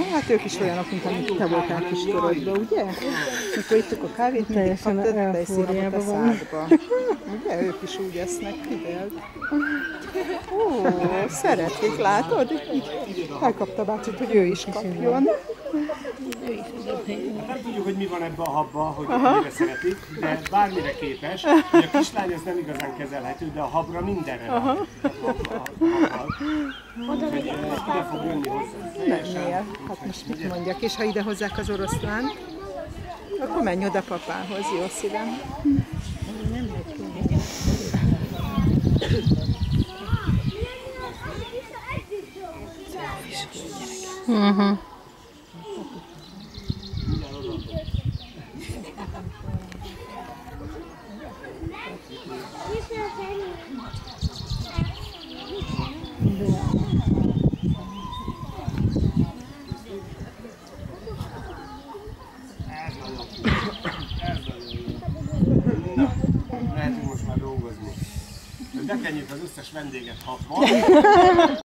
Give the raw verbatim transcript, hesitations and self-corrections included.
hát ők is olyanok, mint amit te voltál kiskorodban, ugye? Mikor ittuk a kávét, mindig kaptad tejszínapot a szádba. Ugye? Ők is úgy esznek, figyeld. Ó, szeretik, látod? Elkapta bácsit, hogy ő is kapjon. Nem tudjuk, hogy mi van ebben a habban, hogy mire szeretik, de bármire képes. A kislány az nem igazán kezelhető, de a habra mindenre van. Úgyhogy ide fog jönni hozzá. Mennél. Hát most mit mondjak, és ha ide hozzák az oroszlánt, akkor menj oda papához, jó szívem. Nem megy ki. Uh-huh. Lehetünk most már dolgozni. Bekenjük az összes vendéget hatvan.